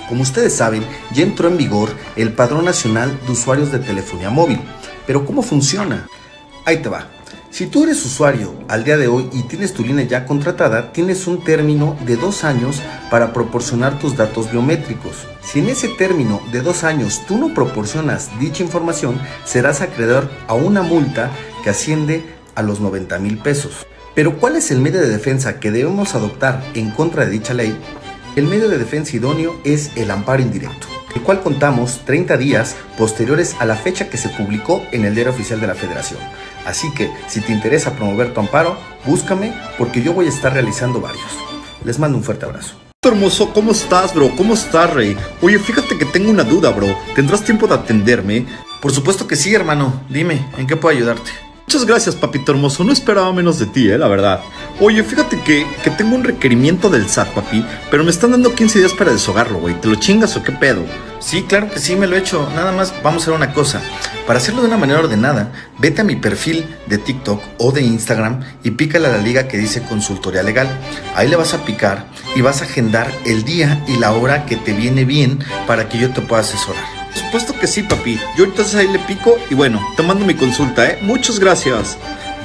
Como ustedes saben, ya entró en vigor el Padrón Nacional de Usuarios de Telefonía Móvil. Pero ¿cómo funciona? Ahí te va. Si tú eres usuario al día de hoy y tienes tu línea ya contratada, tienes un término de 2 años para proporcionar tus datos biométricos. Si en ese término de 2 años tú no proporcionas dicha información, serás acreedor a una multa que asciende a los 90,000 pesos. Pero ¿cuál es el medio de defensa que debemos adoptar en contra de dicha ley? El medio de defensa idóneo es el amparo indirecto, el cual contamos 30 días posteriores a la fecha que se publicó en el Diario Oficial de la Federación. Así que, si te interesa promover tu amparo, búscame porque yo voy a estar realizando varios. Les mando un fuerte abrazo. Hermoso, ¿cómo estás, bro? ¿Cómo estás, Rey? Oye, fíjate que tengo una duda, bro. ¿Tendrás tiempo de atenderme? Por supuesto que sí, hermano. Dime, ¿en qué puedo ayudarte? Muchas gracias, papito hermoso. No esperaba menos de ti, la verdad. Oye, fíjate que tengo un requerimiento del SAT, papi, pero me están dando 15 días para deshogarlo, güey. ¿Te lo chingas o qué pedo? Sí, claro que sí, me lo he hecho. Nada más vamos a hacer una cosa. Para hacerlo de una manera ordenada, vete a mi perfil de TikTok o de Instagram y pícale a la liga que dice consultoría legal. Ahí le vas a picar y vas a agendar el día y la hora que te viene bien para que yo te pueda asesorar. Por supuesto que sí, papi. Yo entonces ahí le pico y bueno, te mando mi consulta, ¿eh? Muchas gracias.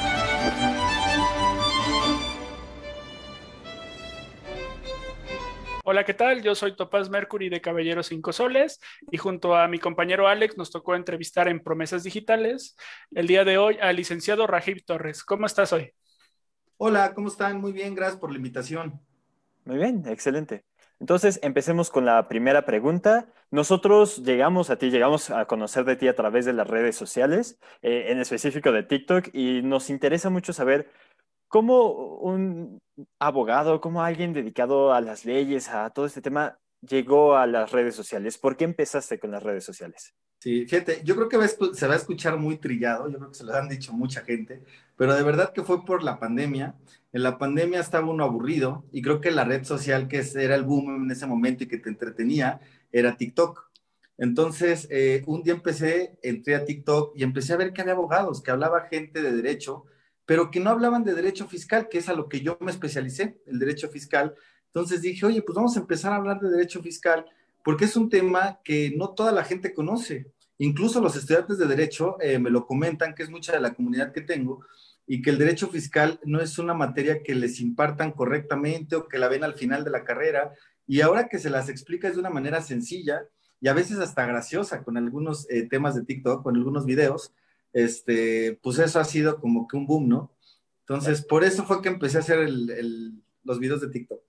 Hola, ¿qué tal? Yo soy Topaz Mercury de Caballero 5 Soles y junto a mi compañero Alex nos tocó entrevistar en Promesas Digitales el día de hoy al licenciado Rajib Torres. ¿Cómo estás hoy? Hola, ¿cómo están? Muy bien, gracias por la invitación. Muy bien, excelente. Entonces, empecemos con la primera pregunta. Nosotros llegamos a conocer de ti a través de las redes sociales, en específico de TikTok, y nos interesa mucho saber cómo un abogado, cómo alguien dedicado a las leyes, a todo este tema, llegó a las redes sociales. ¿Por qué empezaste con las redes sociales? Sí, fíjate, yo creo que se va a escuchar muy trillado, yo creo que se lo han dicho mucha gente, pero de verdad que fue por la pandemia. En la pandemia estaba uno aburrido y creo que la red social era el boom en ese momento y que te entretenía era TikTok. Entonces, un día entré a TikTok y empecé a ver que había abogados, que hablaba gente de derecho, pero que no hablaban de derecho fiscal, que es a lo que yo me especialicé, el derecho fiscal. Entonces dije, oye, pues vamos a empezar a hablar de derecho fiscal porque es un tema que no toda la gente conoce. Incluso los estudiantes de derecho me lo comentan, que es mucha de la comunidad que tengo, y que el derecho fiscal no es una materia que les impartan correctamente o que la ven al final de la carrera, y ahora que se las explicas de una manera sencilla y a veces hasta graciosa con algunos temas de TikTok, con algunos videos, pues eso ha sido como que un boom, ¿no? Entonces, por eso fue que empecé a hacer los videos de TikTok.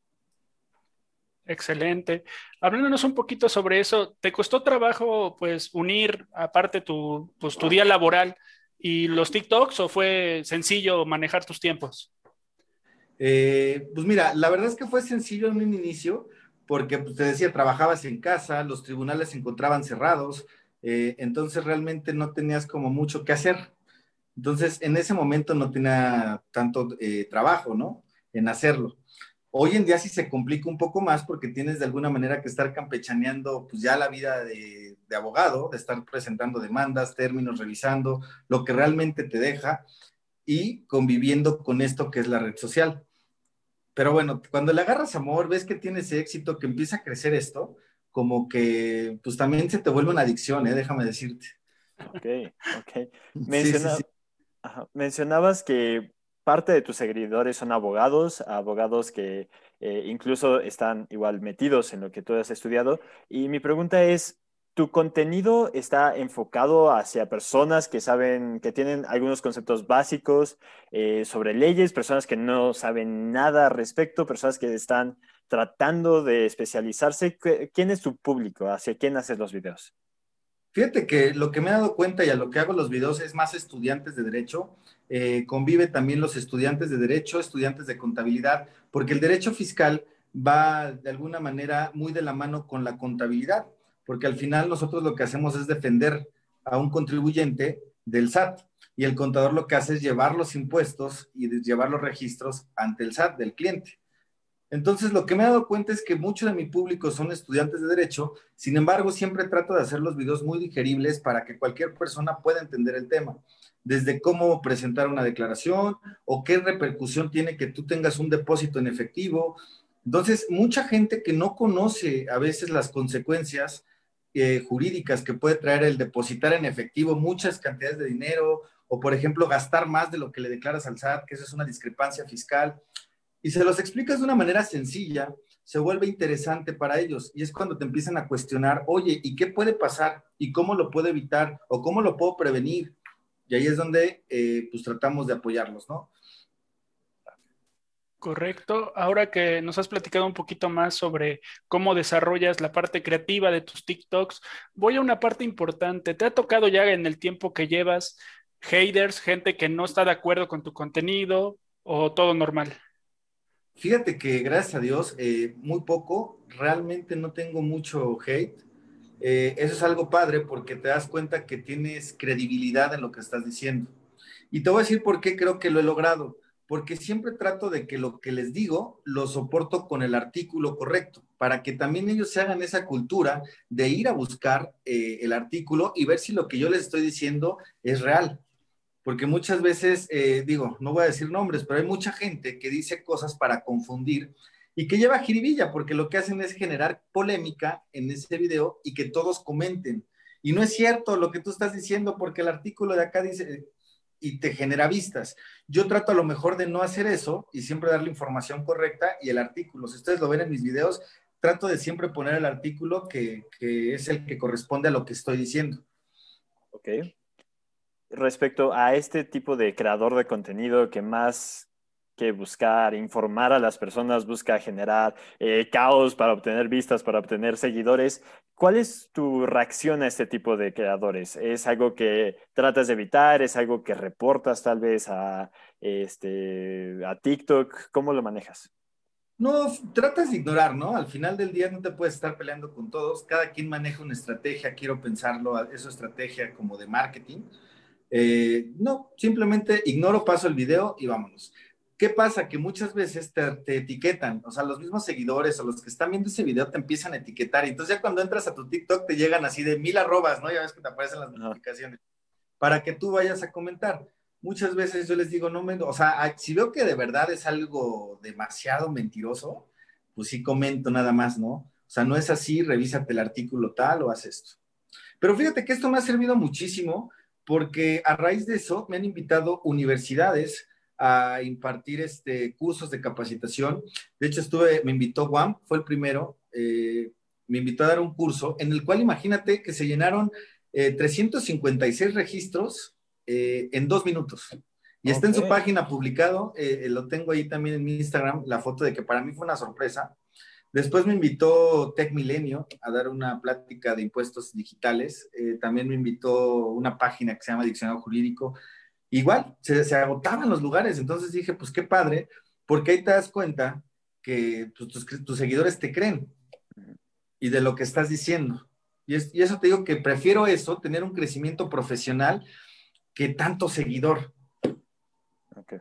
Excelente. Hablándonos un poquito sobre eso, ¿te costó trabajo pues unir aparte tu día laboral y los TikToks o fue sencillo manejar tus tiempos? Pues mira, la verdad es que fue sencillo en un inicio, porque pues, te decía, trabajabas en casa, los tribunales se encontraban cerrados, entonces realmente no tenías como mucho que hacer. Entonces, en ese momento no tenía tanto trabajo, ¿no? En hacerlo. Hoy en día sí se complica un poco más porque tienes de alguna manera que estar campechaneando pues ya la vida de abogado, de estar presentando demandas, términos, revisando lo que realmente te deja y conviviendo con esto que es la red social. Pero bueno, cuando le agarras amor, ves que tienes éxito, que empieza a crecer esto, como que pues también se te vuelve una adicción, déjame decirte. Ok, ok. Sí, sí, sí. Ajá, mencionabas que parte de tus seguidores son abogados, abogados que incluso están igual metidos en lo que tú has estudiado. Y mi pregunta es, ¿tu contenido está enfocado hacia personas que saben, que tienen algunos conceptos básicos sobre leyes, personas que no saben nada al respecto, personas que están tratando de especializarse? ¿Quién es tu público? ¿Hacia quién haces los videos? Fíjate que lo que me he dado cuenta y a lo que hago los videos es más estudiantes de derecho, convive también los estudiantes de derecho, estudiantes de contabilidad, porque el derecho fiscal va de alguna manera muy de la mano con la contabilidad, porque al final nosotros lo que hacemos es defender a un contribuyente del SAT y el contador lo que hace es llevar los impuestos y llevar los registros ante el SAT del cliente. Entonces, lo que me he dado cuenta es que mucho de mi público son estudiantes de derecho, sin embargo, siempre trato de hacer los videos muy digeribles para que cualquier persona pueda entender el tema, desde cómo presentar una declaración o qué repercusión tiene que tú tengas un depósito en efectivo, Entonces, mucha gente que no conoce a veces las consecuencias jurídicas que puede traer el depositar en efectivo muchas cantidades de dinero o, por ejemplo, gastar más de lo que le declaras al SAT, que eso es una discrepancia fiscal, y se los explicas de una manera sencilla, se vuelve interesante para ellos y es cuando te empiezan a cuestionar, oye, ¿y qué puede pasar? ¿Y cómo lo puedo evitar? ¿O cómo lo puedo prevenir? Y ahí es donde pues tratamos de apoyarlos, ¿no? Correcto. Ahora que nos has platicado un poquito más sobre cómo desarrollas la parte creativa de tus TikToks, voy a una parte importante. ¿Te ha tocado ya en el tiempo que llevas haters, gente que no está de acuerdo con tu contenido o todo normal? Fíjate que gracias a Dios, muy poco, realmente no tengo mucho hate. Eso es algo padre porque te das cuenta que tienes credibilidad en lo que estás diciendo. Y te voy a decir por qué creo que lo he logrado. Porque siempre trato de que lo que les digo lo soporto con el artículo correcto, para que también ellos se hagan esa cultura de ir a buscar el artículo y ver si lo que yo les estoy diciendo es real. Porque muchas veces, digo, no voy a decir nombres, pero hay mucha gente que dice cosas para confundir y que lleva jiribilla, porque lo que hacen es generar polémica en ese video y que todos comenten. Y no es cierto lo que tú estás diciendo, porque el artículo de acá dice y te genera vistas. Yo trato a lo mejor de no hacer eso y siempre darle información correcta y el artículo. Si ustedes lo ven en mis videos, trato de siempre poner el artículo que es el que corresponde a lo que estoy diciendo. Ok. Respecto a este tipo de creador de contenido que más que buscar informar a las personas, busca generar caos para obtener vistas, para obtener seguidores, ¿cuál es tu reacción a este tipo de creadores? ¿Es algo que tratas de evitar? ¿Es algo que reportas tal vez a TikTok? ¿Cómo lo manejas? No, tratas de ignorar, ¿no? Al final del día no te puedes estar peleando con todos. Cada quien maneja una estrategia, quiero pensarlo, es su estrategia como de marketing. No, simplemente ignoro, paso el video y vámonos. ¿Qué pasa? Que muchas veces te etiquetan, o sea, los mismos seguidores o los que están viendo ese video te empiezan a etiquetar y entonces ya cuando entras a tu TikTok te llegan así de 1000 arrobas, ¿no? Ya ves que te aparecen las Ajá. notificaciones para que tú vayas a comentar. Muchas veces yo les digo, no me, o sea, si veo que de verdad es algo demasiado mentiroso, pues sí comento nada más, ¿no? O sea, no es así, revísate el artículo tal o haz esto. Pero fíjate que esto me ha servido muchísimo porque a raíz de eso me han invitado universidades a impartir cursos de capacitación. De hecho, me invitó Juan, fue el primero, me invitó a dar un curso en el cual imagínate que se llenaron 356 registros en 2 minutos. Y está en su Ok. página publicado, lo tengo ahí también en mi Instagram, la foto de que para mí fue una sorpresa. Después me invitó Tech Milenio a dar una plática de impuestos digitales. También me invitó una página que se llama Diccionario Jurídico. Igual, se agotaban los lugares. Entonces dije, pues qué padre, porque ahí te das cuenta que pues, tus seguidores te creen y de lo que estás diciendo. Y eso te digo que prefiero eso, tener un crecimiento profesional, que tanto seguidor. Ok.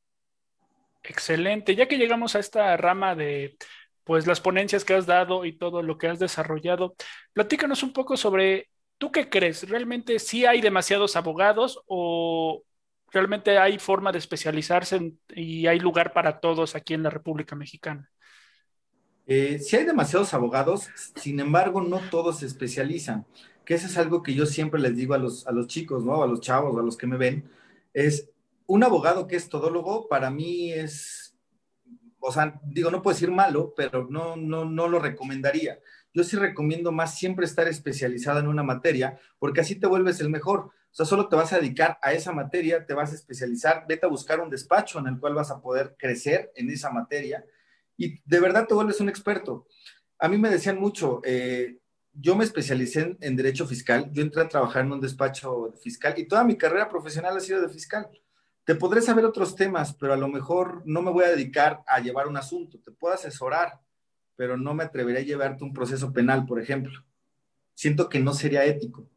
Excelente. Ya que llegamos a esta rama de pues las ponencias que has dado y todo lo que has desarrollado, platícanos un poco sobre, ¿tú qué crees? ¿Realmente sí hay demasiados abogados o realmente hay forma de especializarse y hay lugar para todos aquí en la República Mexicana? Si hay demasiados abogados, sin embargo, no todos se especializan, que eso es algo que yo siempre les digo a los chicos, ¿no? A los chavos, a los que me ven, es un abogado que es todólogo, para mí es, o sea, digo, no puedo decir malo, pero no lo recomendaría. Yo sí recomiendo más siempre estar especializado en una materia, porque así te vuelves el mejor. O sea, solo te vas a dedicar a esa materia, te vas a especializar, vete a buscar un despacho en el cual vas a poder crecer en esa materia y de verdad te vuelves un experto. A mí me decían mucho, yo me especialicé en derecho fiscal, yo entré a trabajar en un despacho fiscal y toda mi carrera profesional ha sido de fiscal. Te podré saber otros temas, pero a lo mejor no me voy a dedicar a llevar un asunto, te puedo asesorar, pero no me atreveré a llevarte un proceso penal, por ejemplo. Siento que no sería ético.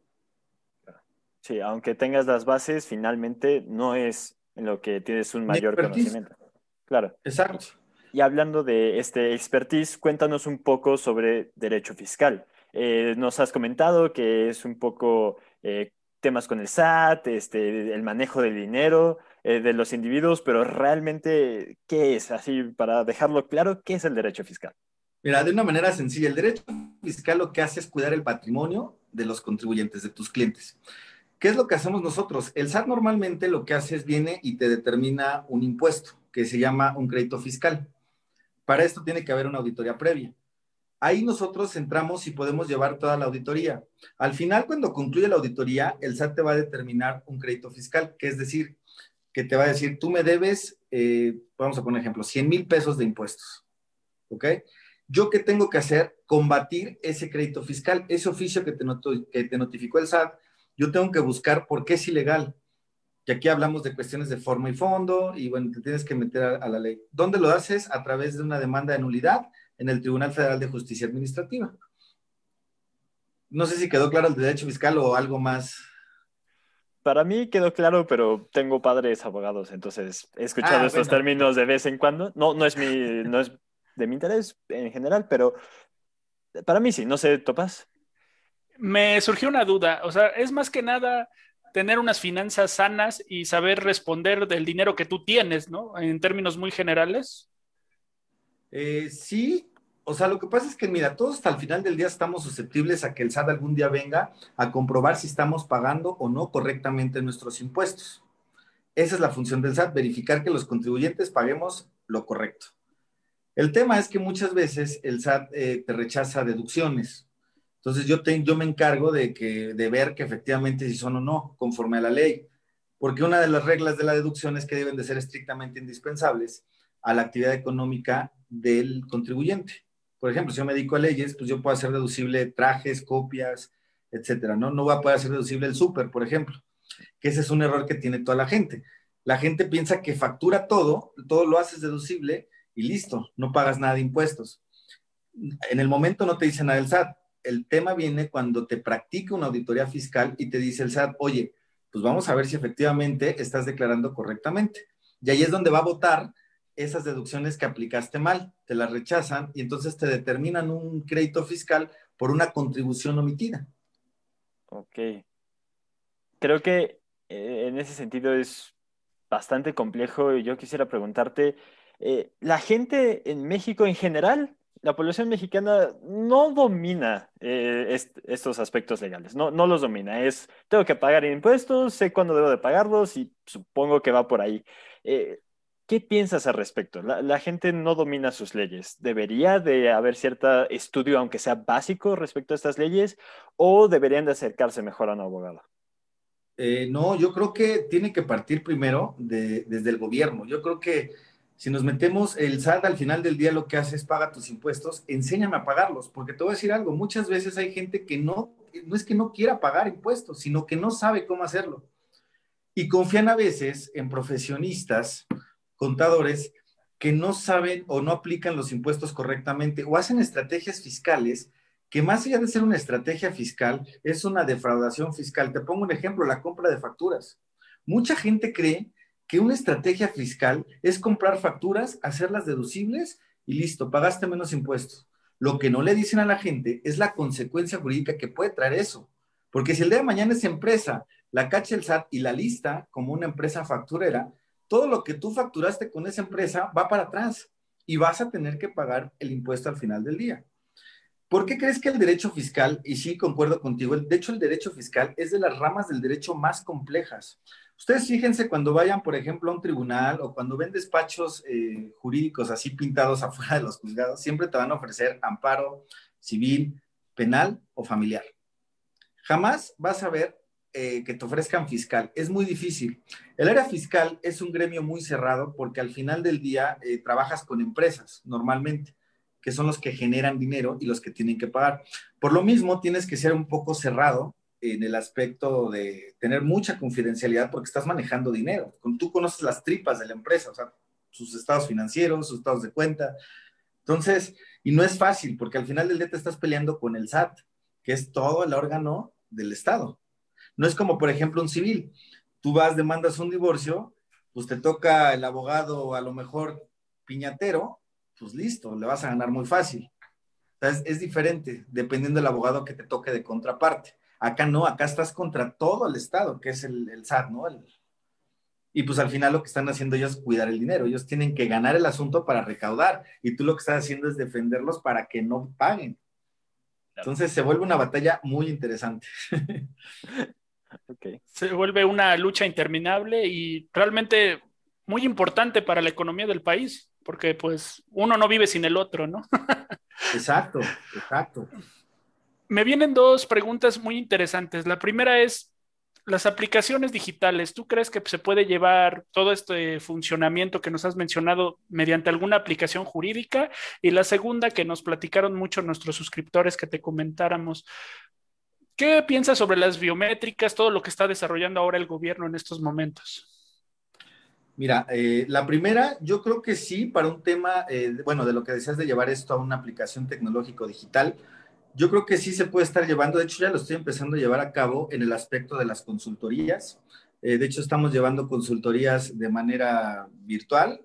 Sí, aunque tengas las bases, finalmente no es en lo que tienes un Mi mayor expertise, conocimiento. Claro. exacto. Y hablando de este expertise, cuéntanos un poco sobre derecho fiscal. Nos has comentado que es un poco temas con el SAT, el manejo del dinero de los individuos, pero realmente, ¿qué es? Así, para dejarlo claro, ¿qué es el derecho fiscal? Mira, de una manera sencilla, el derecho fiscal lo que hace es cuidar el patrimonio de los contribuyentes, de tus clientes. ¿Qué es lo que hacemos nosotros? El SAT normalmente lo que hace es viene y te determina un impuesto que se llama un crédito fiscal. Para esto tiene que haber una auditoría previa. Ahí nosotros entramos y podemos llevar toda la auditoría. Al final, cuando concluye la auditoría, el SAT te va a determinar un crédito fiscal, que es decir, que te va a decir, tú me debes, vamos a poner ejemplo, 100,000 pesos de impuestos. ¿Ok? ¿Yo qué tengo que hacer? Combatir ese crédito fiscal, ese oficio que te notificó el SAT. Yo tengo que buscar por qué es ilegal. Que aquí hablamos de cuestiones de forma y fondo, y bueno, te tienes que meter a la ley. ¿Dónde lo haces? A través de una demanda de nulidad en el Tribunal Federal de Justicia Administrativa. No sé si quedó claro el derecho fiscal o algo más. Para mí quedó claro, pero tengo padres abogados, entonces he escuchado estos Bueno, términos de vez en cuando. No, no es de mi interés en general, pero para mí sí, no sé, ¿topas? Me surgió una duda, o sea, es más que nada tener unas finanzas sanas y saber responder del dinero que tú tienes, ¿no? En términos muy generales. sí, o sea, lo que pasa es que, mira, todos hasta el final del día estamos susceptibles a que el SAT algún día venga a comprobar si estamos pagando o no correctamente nuestros impuestos. Esa es la función del SAT, verificar que los contribuyentes paguemos lo correcto. El tema es que muchas veces el SAT te rechaza deducciones. Entonces yo me encargo de ver que efectivamente si son o no, conforme a la ley. Porque una de las reglas de la deducción es que deben de ser estrictamente indispensables a la actividad económica del contribuyente. Por ejemplo, si yo me dedico a leyes, pues yo puedo hacer deducible trajes, copias, etcétera, ¿no? No voy a poder hacer deducible el súper, por ejemplo, que ese es un error que tiene toda la gente. La gente piensa que factura todo lo haces deducible y listo, no pagas nada de impuestos. En el momento no te dice nada el SAT. El tema viene cuando te practica una auditoría fiscal y te dice el SAT, oye, pues vamos a ver si efectivamente estás declarando correctamente. Y ahí es donde va a votar esas deducciones que aplicaste mal, te las rechazan y entonces te determinan un crédito fiscal por una contribución omitida. Ok. Creo que en ese sentido es bastante complejo y yo quisiera preguntarte, la gente en México en general, la población mexicana no domina estos aspectos legales, no los domina. Tengo que pagar impuestos, sé cuándo debo de pagarlos y supongo que va por ahí. Eh, ¿Qué piensas al respecto? La gente no domina sus leyes. ¿Debería de haber cierto estudio, aunque sea básico, respecto a estas leyes, o deberían de acercarse mejor a un abogado? No, yo creo que tiene que partir primero desde el gobierno. Yo creo que si nos metemos, el SAT al final del día lo que hace es paga tus impuestos, enséñame a pagarlos, porque te voy a decir algo, muchas veces hay gente que no es que no quiera pagar impuestos, sino que no sabe cómo hacerlo. Y confían a veces en profesionistas, contadores, que no saben o no aplican los impuestos correctamente o hacen estrategias fiscales que más allá de ser una estrategia fiscal, es una defraudación fiscal. Te pongo un ejemplo, la compra de facturas. Mucha gente cree que una estrategia fiscal es comprar facturas, hacerlas deducibles y listo, pagaste menos impuestos. Lo que no le dicen a la gente es la consecuencia jurídica que puede traer eso. Porque si el día de mañana esa empresa la cacha el SAT y la lista como una empresa facturera, todo lo que tú facturaste con esa empresa va para atrás y vas a tener que pagar el impuesto al final del día. ¿Por qué crees que el derecho fiscal, y sí concuerdo contigo, de hecho el derecho fiscal es de las ramas del derecho más complejas? Ustedes fíjense cuando vayan, por ejemplo, a un tribunal o cuando ven despachos jurídicos así pintados afuera de los juzgados, siempre te van a ofrecer amparo civil, penal o familiar. Jamás vas a ver que te ofrezcan fiscal. Es muy difícil. El área fiscal es un gremio muy cerrado porque al final del día trabajas con empresas normalmente, que son los que generan dinero y los que tienen que pagar. Por lo mismo, tienes que ser un poco cerrado en el aspecto de tener mucha confidencialidad porque estás manejando dinero. Tú conoces las tripas de la empresa, o sea, sus estados financieros, sus estados de cuenta. Entonces, y no es fácil porque al final del día te estás peleando con el SAT, que es todo el órgano del Estado. No es como, por ejemplo, un civil. Tú vas, demandas un divorcio, pues te toca el abogado a lo mejor piñatero, pues listo, le vas a ganar muy fácil. O sea, es diferente dependiendo del abogado que te toque de contraparte. Acá no, acá estás contra todo el Estado, que es el SAT, ¿no? Y pues al final lo que están haciendo ellos es cuidar el dinero. Ellos tienen que ganar el asunto para recaudar. Y tú lo que estás haciendo es defenderlos para que no paguen. Entonces se vuelve una batalla muy interesante. Okay. Se vuelve una lucha interminable y realmente muy importante para la economía del país, porque pues uno no vive sin el otro, ¿no? Exacto, exacto. Me vienen dos preguntas muy interesantes. La primera es, las aplicaciones digitales, ¿tú crees que se puede llevar todo este funcionamiento que nos has mencionado mediante alguna aplicación jurídica? Y la segunda, que nos platicaron mucho nuestros suscriptores que te comentáramos, ¿qué piensas sobre las biométricas, todo lo que está desarrollando ahora el gobierno en estos momentos? Mira, la primera, yo creo que sí, para un tema, bueno, de lo que decías de llevar esto a una aplicación tecnológico digital, yo creo que sí se puede estar llevando, de hecho ya lo estoy empezando a llevar a cabo en el aspecto de las consultorías. De hecho, estamos llevando consultorías de manera virtual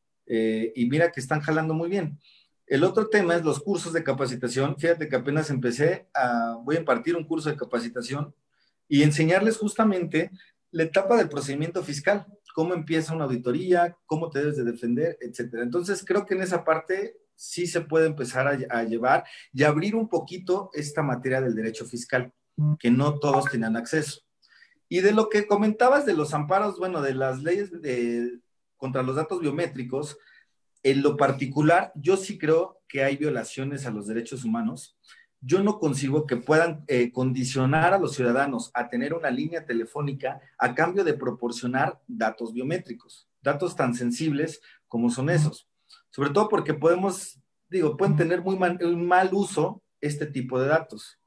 y mira que están jalando muy bien. El otro tema es los cursos de capacitación. Fíjate que apenas voy a impartir un curso de capacitación y enseñarles justamente la etapa del procedimiento fiscal, cómo empieza una auditoría, cómo te debes de defender, etcétera. Entonces, creo que en esa parte sí se puede empezar a llevar y abrir un poquito esta materia del derecho fiscal, que no todos tienen acceso. Y de lo que comentabas de los amparos, bueno, de las leyes contra los datos biométricos, en lo particular, yo sí creo que hay violaciones a los derechos humanos. Yo no concibo que puedan condicionar a los ciudadanos a tener una línea telefónica a cambio de proporcionar datos biométricos, datos tan sensibles como son esos. Sobre todo porque pueden tener un mal uso este tipo de datos.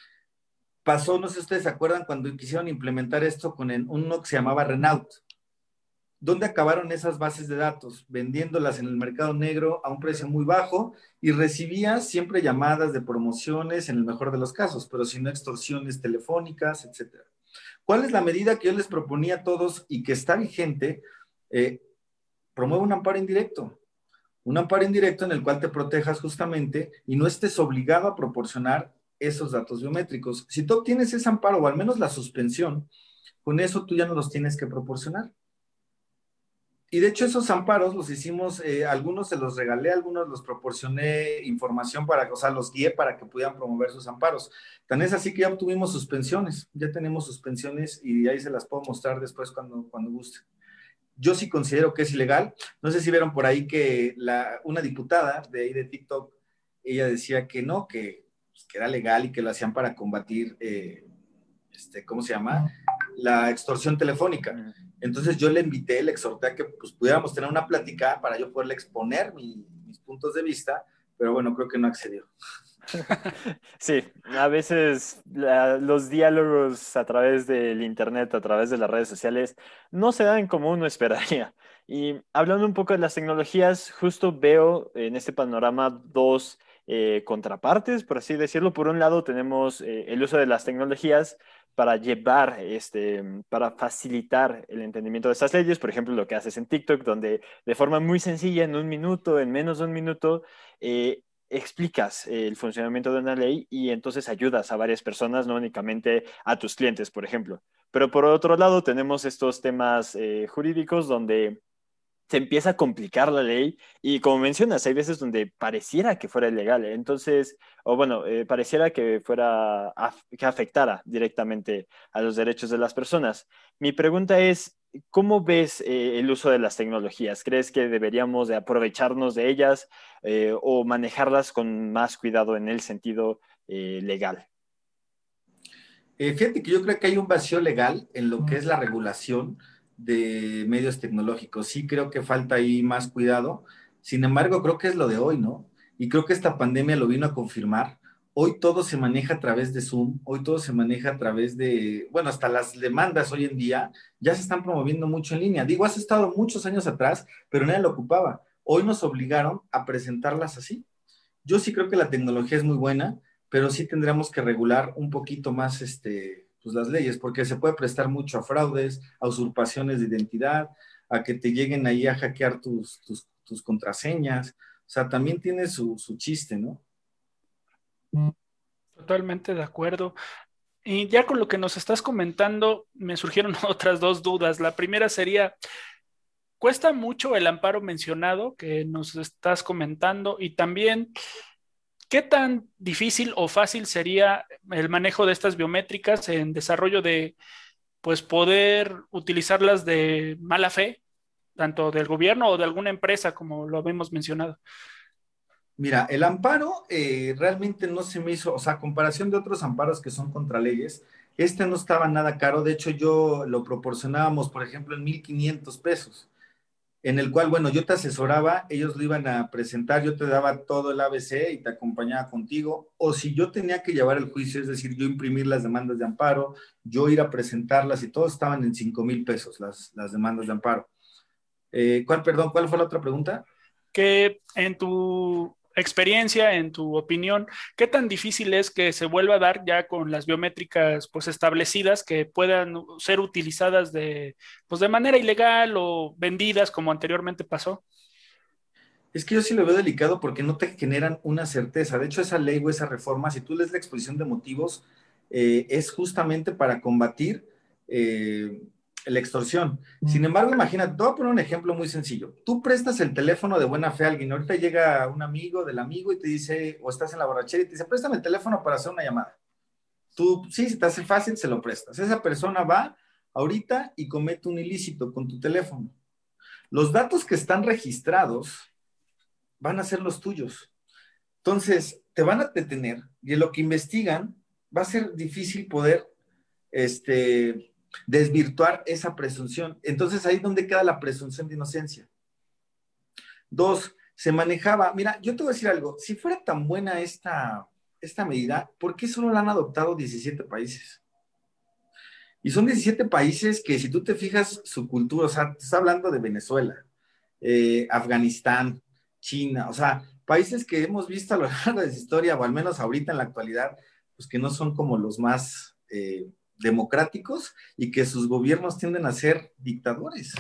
Pasó, no sé si ustedes se acuerdan, cuando quisieron implementar esto con uno que se llamaba Renault. ¿Dónde acabaron esas bases de datos? Vendiéndolas en el mercado negro a un precio muy bajo y recibías siempre llamadas de promociones en el mejor de los casos, pero sin extorsiones telefónicas, etcétera. ¿Cuál es la medida que yo les proponía a todos y que está vigente? Promueve un amparo indirecto. Un amparo indirecto en el cual te protejas justamente y no estés obligado a proporcionar esos datos biométricos. Si tú obtienes ese amparo o al menos la suspensión, con eso tú ya no los tienes que proporcionar. Y de hecho esos amparos los hicimos, algunos se los regalé, algunos los proporcioné información o sea, los guié para que pudieran promover sus amparos. Tan es así que ya obtuvimos suspensiones, ya tenemos suspensiones y ahí se las puedo mostrar después cuando guste. Yo sí considero que es ilegal. No sé si vieron por ahí que una diputada de ahí de TikTok, ella decía que no, que era legal y que lo hacían para combatir, ¿cómo se llama? La extorsión telefónica. Entonces yo le invité, le exhorté a que pues, pudiéramos tener una plática para yo poderle exponer mis puntos de vista, pero bueno, creo que no accedió. Sí, a veces los diálogos a través del internet, a través de las redes sociales, no se dan como uno esperaría. Y hablando un poco de las tecnologías, justo veo en este panorama dos contrapartes, por así decirlo. Por un lado, tenemos el uso de las tecnologías para para facilitar el entendimiento de estas leyes. Por ejemplo, lo que haces en TikTok, donde de forma muy sencilla, en un minuto, en menos de un minuto, explicas el funcionamiento de una ley y entonces ayudas a varias personas, no únicamente a tus clientes, por ejemplo. Pero por otro lado, tenemos estos temas jurídicos donde se empieza a complicar la ley y como mencionas, hay veces donde pareciera que fuera ilegal, entonces, o bueno, pareciera que que afectara directamente a los derechos de las personas. Mi pregunta es, ¿cómo ves el uso de las tecnologías? ¿Crees que deberíamos de aprovecharnos de ellas o manejarlas con más cuidado en el sentido legal? Fíjate que yo creo que hay un vacío legal en lo que es la regulación de medios tecnológicos. Sí creo que falta ahí más cuidado. Sin embargo, creo que es lo de hoy, ¿no? Y creo que esta pandemia lo vino a confirmar. Hoy todo se maneja a través de Zoom, hoy todo se maneja a través bueno, hasta las demandas hoy en día ya se están promoviendo mucho en línea. Digo, has estado muchos años atrás, pero nadie lo ocupaba. Hoy nos obligaron a presentarlas así. Yo sí creo que la tecnología es muy buena, pero sí tendríamos que regular un poquito más pues las leyes, porque se puede prestar mucho a fraudes, a usurpaciones de identidad, a que te lleguen ahí a hackear tus contraseñas. O sea, también tiene su chiste, ¿no? Totalmente de acuerdo. Y ya con lo que nos estás comentando, me surgieron otras dos dudas. La primera sería, ¿cuesta mucho el amparo mencionado que nos estás comentando? Y también, ¿qué tan difícil o fácil sería el manejo de estas biométricas en desarrollo de, pues, poder utilizarlas de mala fe, tanto del gobierno o de alguna empresa, como lo habíamos mencionado? Mira, el amparo realmente no se me hizo, o sea, a comparación de otros amparos que son contra leyes, este no estaba nada caro. De hecho, yo lo proporcionábamos, por ejemplo, en 1,500 pesos, en el cual, bueno, yo te asesoraba, ellos lo iban a presentar, yo te daba todo el ABC y te acompañaba contigo, o si yo tenía que llevar el juicio, es decir, yo imprimir las demandas de amparo, yo ir a presentarlas y todo estaban en 5,000 pesos las demandas de amparo. Perdón, ¿cuál fue la otra pregunta? Que en tu experiencia, en tu opinión, ¿qué tan difícil es que se vuelva a dar ya con las biométricas pues establecidas que puedan ser utilizadas de, pues, de manera ilegal o vendidas como anteriormente pasó? Es que yo sí lo veo delicado porque no te generan una certeza. De hecho, esa ley o esa reforma, si tú lees la exposición de motivos, es justamente para combatir la extorsión. Sin embargo, imagínate, te voy a poner un ejemplo muy sencillo. Tú prestas el teléfono de buena fe a alguien. Ahorita llega un amigo del amigo y te dice, o estás en la borrachera y te dice, préstame el teléfono para hacer una llamada. Tú, sí, si te hace fácil, se lo prestas. Esa persona va ahorita y comete un ilícito con tu teléfono. Los datos que están registrados van a ser los tuyos. Entonces, te van a detener y en lo que investigan va a ser difícil poder desvirtuar esa presunción. Entonces, ahí es donde queda la presunción de inocencia. Dos, se manejaba, mira, yo te voy a decir algo, si fuera tan buena esta medida, ¿por qué solo la han adoptado 17 países? Y son 17 países que si tú te fijas su cultura, o sea, te está hablando de Venezuela, Afganistán, China, o sea, países que hemos visto a lo largo de la historia, o al menos ahorita en la actualidad, pues que no son como los más democráticos y que sus gobiernos tienden a ser dictadores.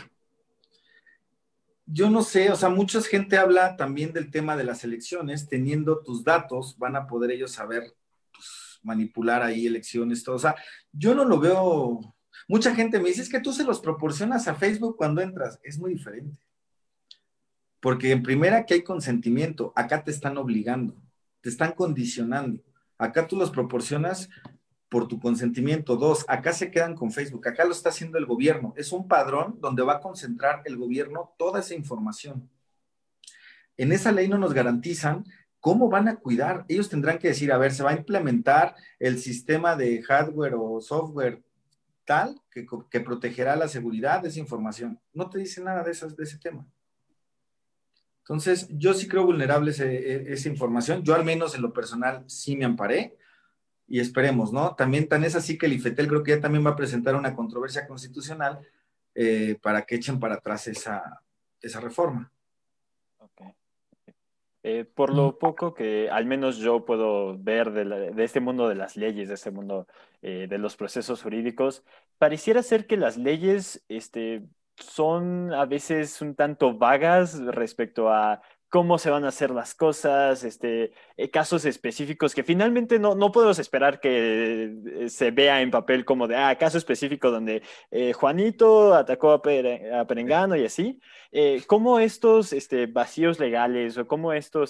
Yo no sé, o sea, mucha gente habla también del tema de las elecciones, teniendo tus datos, van a poder ellos saber, pues, manipular ahí elecciones, todo. O sea, yo no lo veo. Mucha gente me dice, es que tú se los proporcionas a Facebook cuando entras. Es muy diferente. Porque en primera que hay consentimiento, acá te están obligando, te están condicionando. Acá tú los proporcionas por tu consentimiento. Dos, acá se quedan con Facebook, acá lo está haciendo el gobierno. Es un padrón donde va a concentrar el gobierno toda esa información. En esa ley no nos garantizan cómo van a cuidar. Ellos tendrán que decir, a ver, se va a implementar el sistema de hardware o software tal que protegerá la seguridad de esa información. No te dice nada de ese tema. Entonces, yo sí creo vulnerable esa información. Yo al menos en lo personal sí me amparé y esperemos, ¿no? También tan es así que el IFETEL creo que ya también va a presentar una controversia constitucional para que echen para atrás esa reforma. Okay. Por lo poco que al menos yo puedo ver de este mundo de las leyes, de este mundo de los procesos jurídicos, pareciera ser que las leyes son a veces un tanto vagas respecto a cómo se van a hacer las cosas, casos específicos que finalmente no podemos esperar que se vea en papel como de, caso específico donde Juanito atacó a Perengano y así. ¿Cómo estos vacíos legales o cómo esta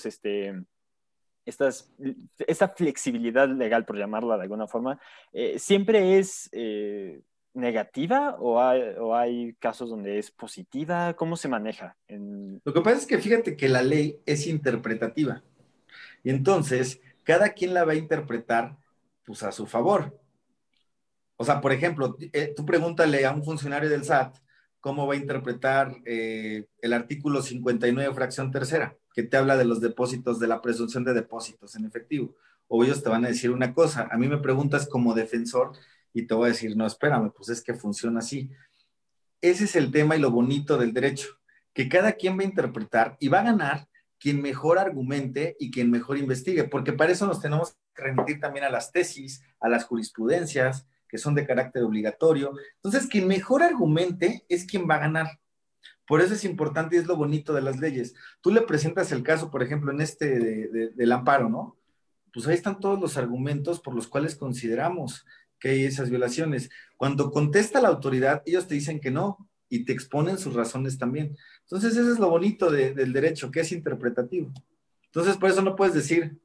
flexibilidad legal, por llamarla de alguna forma, siempre es negativa o hay casos donde es positiva? ¿Cómo se maneja? Lo que pasa es que fíjate que la ley es interpretativa y entonces cada quien la va a interpretar pues a su favor. O sea, por ejemplo, tú pregúntale a un funcionario del SAT cómo va a interpretar el artículo 59, fracción tercera, que te habla de los depósitos, de la presunción de depósitos en efectivo. O ellos te van a decir una cosa. A mí me preguntas como defensor y te voy a decir, no, espérame, pues es que funciona así. Ese es el tema y lo bonito del derecho, que cada quien va a interpretar y va a ganar quien mejor argumente y quien mejor investigue, porque para eso nos tenemos que remitir también a las tesis, a las jurisprudencias, que son de carácter obligatorio. Entonces, quien mejor argumente es quien va a ganar. Por eso es importante y es lo bonito de las leyes. Tú le presentas el caso, por ejemplo, en del amparo, ¿no? Pues ahí están todos los argumentos por los cuales consideramos que hay esas violaciones. Cuando contesta la autoridad, ellos te dicen que no y te exponen sus razones también. Entonces, eso es lo bonito del derecho, que es interpretativo. Entonces, por eso no puedes decir,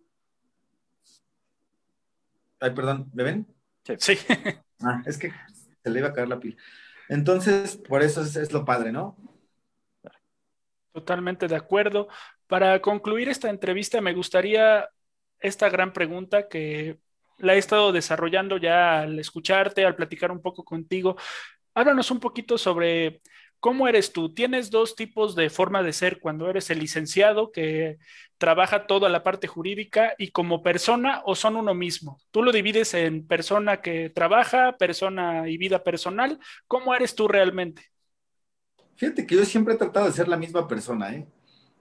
ay, perdón, ¿me ven? Sí. Es que se le iba a caer la pila. Entonces, por eso es lo padre, ¿no? Totalmente de acuerdo. Para concluir esta entrevista, me gustaría esta gran pregunta que la he estado desarrollando ya al escucharte, al platicar un poco contigo. Háblanos un poquito sobre cómo eres tú. ¿Tienes dos tipos de forma de ser cuando eres el licenciado que trabaja toda la parte jurídica y como persona o son uno mismo? ¿Tú lo divides en persona que trabaja, persona y vida personal? ¿Cómo eres tú realmente? Fíjate que yo siempre he tratado de ser la misma persona, ¿eh?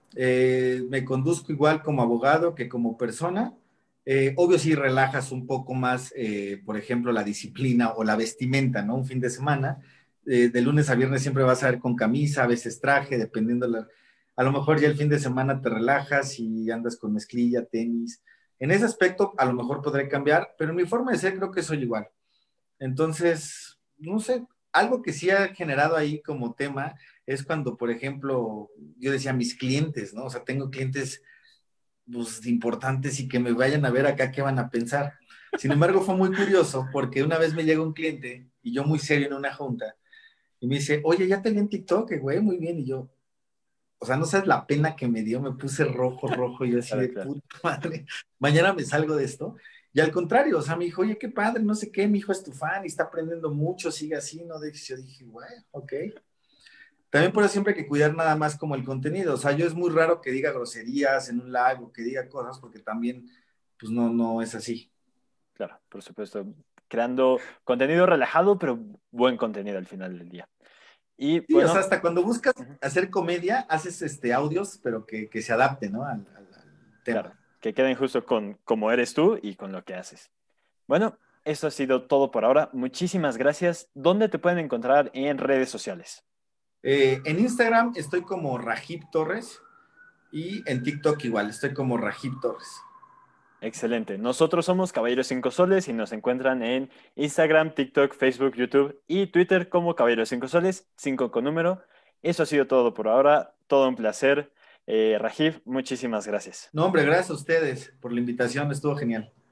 Me conduzco igual como abogado que como persona. Obvio si relajas un poco más, por ejemplo, la disciplina o la vestimenta, ¿no? Un fin de semana, de lunes a viernes siempre vas a ver con camisa, a veces traje, dependiendo a lo mejor ya el fin de semana te relajas y andas con mezclilla, tenis. En ese aspecto a lo mejor podré cambiar, pero en mi forma de ser creo que soy igual. Entonces, no sé, algo que sí ha generado ahí como tema es cuando, por ejemplo, yo decía mis clientes, ¿no? O sea, tengo clientes pues, importantes y que me vayan a ver acá qué van a pensar. Sin embargo, fue muy curioso porque una vez me llega un cliente y yo muy serio en una junta y me dice, oye, ya te vi en TikTok, güey, muy bien. Y yo, o sea, no sabes la pena que me dio, me puse rojo, rojo, y yo así Claro, de claro. puta madre, mañana me salgo de esto. Y al contrario, o sea, me dijo, oye, qué padre, no sé qué, mi hijo es tu fan y está aprendiendo mucho, sigue así, no dejes. Yo dije, güey, ok. También por eso siempre hay que cuidar nada más como el contenido. O sea, yo es muy raro que diga groserías en un live o que diga cosas porque también, pues no es así. Claro, por supuesto. Creando contenido relajado, pero buen contenido al final del día. Y Sí, o sea, bueno, hasta cuando buscas ujú, hacer comedia, haces audios, pero que se adapte, ¿no? Al claro, tema. que queden justo con cómo eres tú y con lo que haces. Bueno, eso ha sido todo por ahora. Muchísimas gracias. ¿Dónde te pueden encontrar en redes sociales? En Instagram estoy como Rajib Torres y en TikTok igual, estoy como Rajib Torres. Excelente. Nosotros somos Caballeros 5 Soles y nos encuentran en Instagram, TikTok, Facebook, YouTube y Twitter como Caballeros 5 Soles, 5 con número. Eso ha sido todo por ahora. Todo un placer. Rajiv, muchísimas gracias. No, hombre, gracias a ustedes por la invitación, estuvo genial.